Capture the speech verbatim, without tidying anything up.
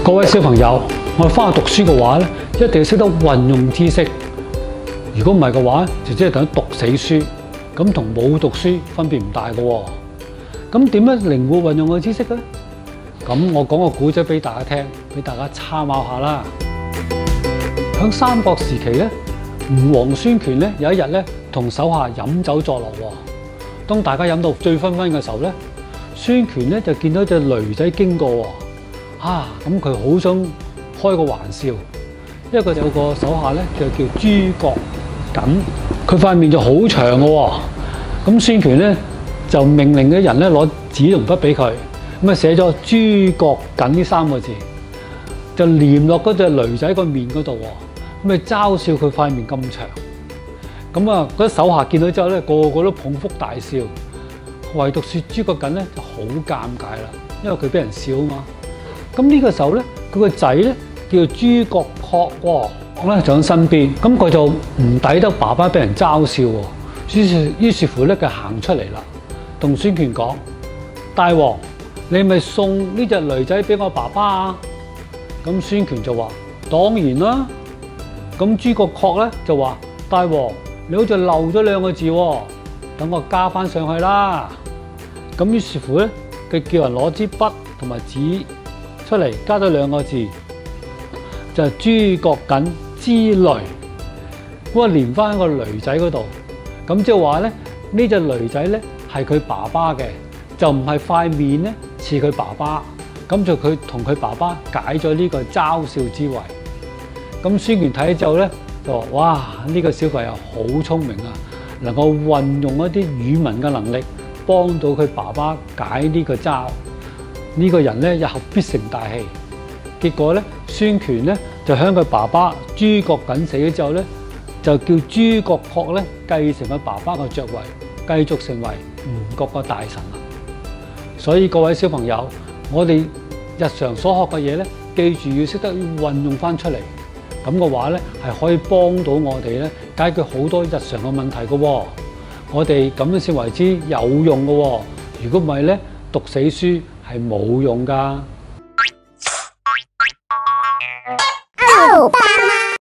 各位小朋友，我哋翻去讀書嘅話咧，一定要識得運用知識。如果唔係嘅話，就即係等於讀死書，咁同冇讀書分別唔大嘅喎。咁點樣靈活運用個知識咧？咁我講個古仔俾大家聽，俾大家參考下啦。喺三國時期咧，吳王孫權咧有一日咧同手下飲酒作樂喎。當大家飲到醉醺醺嘅時候咧，孫權咧就見到隻驢仔經過喎。啊，咁佢好想開個玩笑，因為佢有個手下咧就叫諸葛瑾，佢塊面就好長嘅喎。咁孫權咧就命令啲人咧攞紙同筆俾佢，咁啊寫咗諸葛瑾呢三個字，就黏落嗰隻驢仔個面嗰度喎，咁啊嘲笑佢塊面咁長。咁啊嗰啲手下見到之後咧，個個都捧腹大笑，唯獨是諸葛瑾咧就好尷尬啦，因為佢俾人笑啊嘛。咁呢個時候咧，佢個仔咧叫做諸葛恪喎，咁咧就喺身邊，咁佢就唔抵得爸爸俾人嘲笑喎，於是於是乎咧，佢行出嚟啦，同孫權講：大王，你咪送呢隻驢仔俾我爸爸啊？咁孫權就話：當然啦。咁諸葛恪咧就話：大王，你好似漏咗兩個字喎，等我加翻上去啦。咁於是乎咧，佢叫人攞支筆同埋紙出嚟，加咗兩個字，就係諸葛瑾之驢，咁啊連翻喺個驢仔嗰度。咁即係話咧，呢隻驢仔咧係佢爸爸嘅，就唔係塊面咧似佢爸爸。咁就佢同佢爸爸解咗呢個嘲笑之圍。咁孫權睇咗之後咧，就話：哇！呢個小朋友好聰明啊，能夠運用一啲語文嘅能力，幫到佢爸爸解呢個嘲。呢個人咧日後必成大器。結果咧，孫權咧就喺佢爸爸諸葛瑾死咗之後咧，就叫諸葛恪咧繼承佢爸爸嘅爵位，繼續成為吳國嘅大臣啦。所以各位小朋友，我哋日常所學嘅嘢咧，記住要識得運用翻出嚟，咁嘅話咧係可以幫到我哋咧解決好多日常嘅問題嘅喎。我哋咁樣先為之有用嘅喎。如果唔係咧，讀死書係冇用㗎。